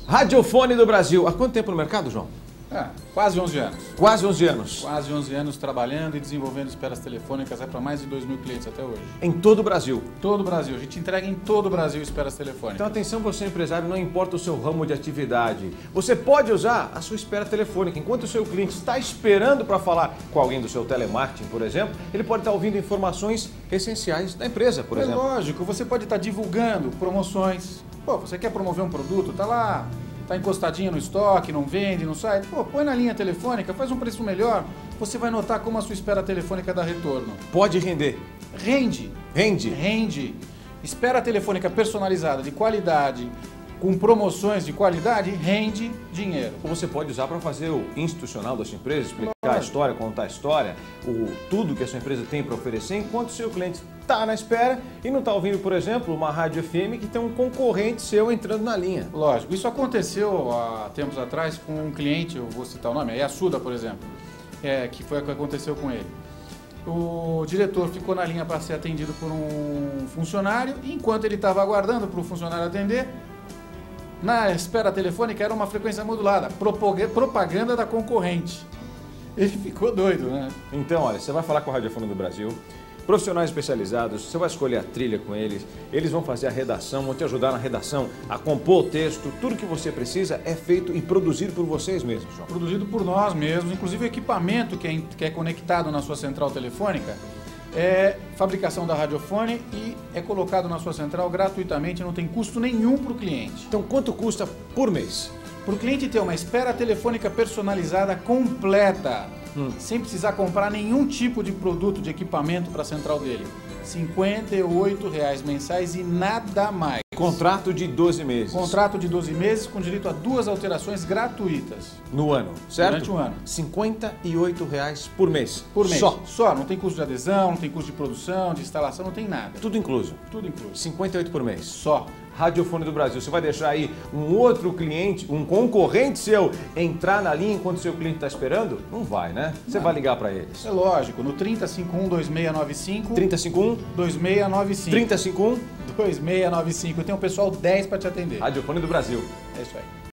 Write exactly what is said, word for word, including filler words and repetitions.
Radiofone do Brasil. Há quanto tempo no mercado, João? É, quase onze anos. Quase onze anos. Quase onze anos trabalhando e desenvolvendo esperas telefônicas é para mais de dois mil clientes até hoje. Em todo o Brasil? Todo o Brasil. A gente entrega em todo o Brasil esperas telefônicas. Então atenção, você empresário, não importa o seu ramo de atividade. Você pode usar a sua espera telefônica. Enquanto o seu cliente está esperando para falar com alguém do seu telemarketing, por exemplo, ele pode estar ouvindo informações essenciais da empresa, por é exemplo. É lógico, você pode estar divulgando promoções. Pô, você quer promover um produto, tá lá... Está encostadinha no estoque, não vende, não sai. Pô, põe na linha telefônica, faz um preço melhor. Você vai notar como a sua espera telefônica dá retorno. Pode render. Rende. Rende. Rende. Espera telefônica personalizada, de qualidade, com promoções de qualidade, rende dinheiro. Você pode usar para fazer o institucional da sua empresa, explicar Lógico. a história, contar a história, o, tudo que a sua empresa tem para oferecer, enquanto o seu cliente está na espera e não está ouvindo, por exemplo, uma rádio F M que tem um concorrente seu entrando na linha. Lógico. Isso aconteceu há tempos atrás com um cliente, eu vou citar o nome, a Yasuda, por exemplo, é, que foi o que aconteceu com ele. O diretor ficou na linha para ser atendido por um funcionário e enquanto ele estava aguardando para o funcionário atender, na espera telefônica era uma frequência modulada, propaganda da concorrente. Ele ficou doido, né? Então, olha, você vai falar com o Radiofone do Brasil, profissionais especializados, você vai escolher a trilha com eles, eles vão fazer a redação, vão te ajudar na redação, a compor o texto, tudo que você precisa é feito e produzido por vocês mesmos, João. Produzido por nós mesmos, inclusive o equipamento que é, que é conectado na sua central telefônica é fabricação da Radiofone e é colocado na sua central gratuitamente, não tem custo nenhum para o cliente. Então, quanto custa por mês? Para o cliente ter uma espera telefônica personalizada completa, hum. sem precisar comprar nenhum tipo de produto, de equipamento para a central dele. cinquenta e oito reais mensais e nada mais. Contrato de doze meses. Contrato de doze meses com direito a duas alterações gratuitas. No ano, certo? Durante um ano. cinquenta e oito reais por mês. Por mês. Só. Só. Não tem custo de adesão, não tem custo de produção, de instalação, não tem nada. Tudo incluso. Tudo incluso. cinquenta e oito por mês. Só. Radiofone do Brasil. Você vai deixar aí um outro cliente, um concorrente seu, entrar na linha enquanto seu cliente está esperando? Não vai, né? Você Não. vai ligar para eles. É lógico. No trinta, cinquenta e um, vinte e seis noventa e cinco. trinta, cinquenta e um? vinte e seis noventa e cinco. trinta, cinquenta e um? vinte e seis noventa e cinco. Tem um pessoal dez para te atender. Radiofone do Brasil. É isso aí.